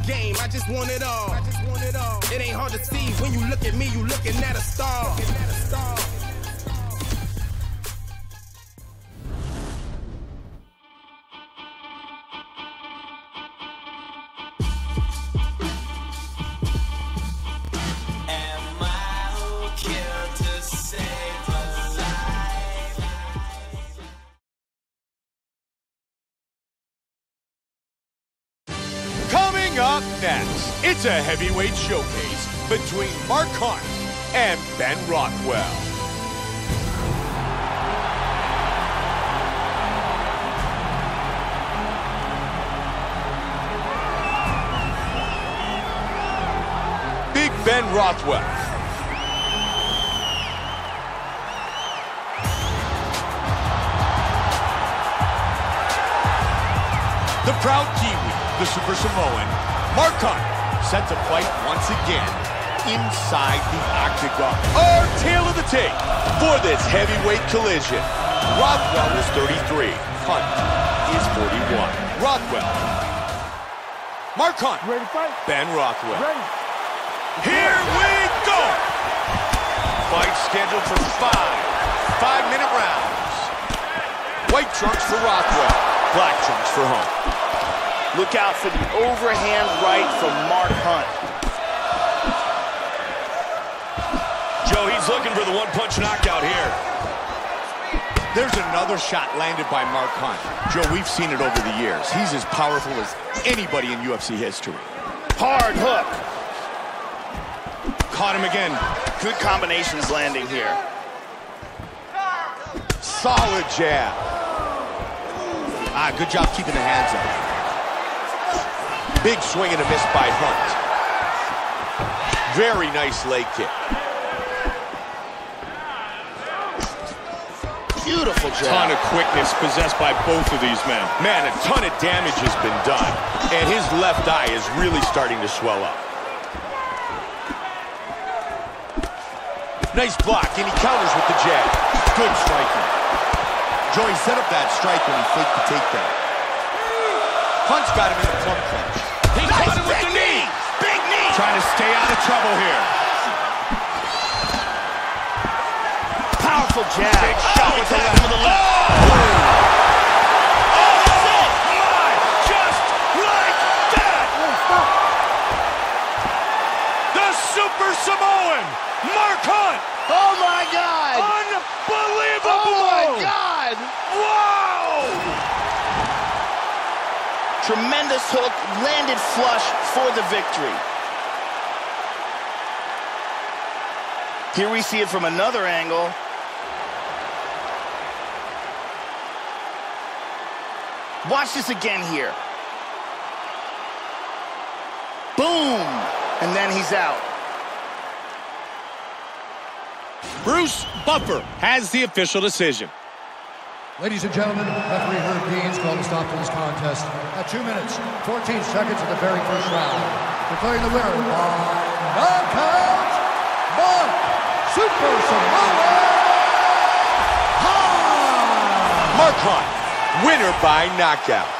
game, I just want it all. It ain't hard to see when you look at me, you looking at a star. Coming up next, it's a heavyweight showcase between Mark Hunt and Ben Rothwell. Big Ben Rothwell. The proud Kiwi, the Super Samoan, Mark Hunt, set to fight once again inside the octagon. Our tale of the tape for this heavyweight collision. Rothwell is 33. Hunt is 41. Rothwell. Mark Hunt. Ready to fight? Ben Rothwell. Ready. Here we go! Fight scheduled for 5-minute rounds. White trunks for Rothwell. Black trunks for Hunt. Look out for the overhand right from Mark Hunt. Joe, he's looking for the one-punch knockout here. There's another shot landed by Mark Hunt. Joe, we've seen it over the years. He's as powerful as anybody in UFC history. Hard hook. Caught him again. Good combinations landing here. Solid jab. Good job keeping the hands up. Big swing and a miss by Hunt. Very nice leg kick. Beautiful jab. Ton of quickness possessed by both of these men. Man, a ton of damage has been done. And his left eye is really starting to swell up. Nice block, and he counters with the jab. Good striking. Joey set up that strike when he faked the takedown. Hunt's got him in the plum clinch. He caught him with the knee. Big knee. Trying to stay out of trouble here. Powerful jab. Big shot with the left. Oh, that's it. My, just like that. The Super Samoan, Mark Hunt. Oh, my God. Unbelievable. Oh, my God. Wow. Tremendous hook, landed flush for the victory. Here we see it from another angle. Watch this again here. Boom! And then he's out. Bruce Buffer has the official decision. Ladies and gentlemen, referee Herb Dean's called a stop to this contest at 2 minutes, 14 seconds of the very first round. Declaring the winner by knockout, Mark Super Samoan Hunt! Mark Hunt, winner by knockout.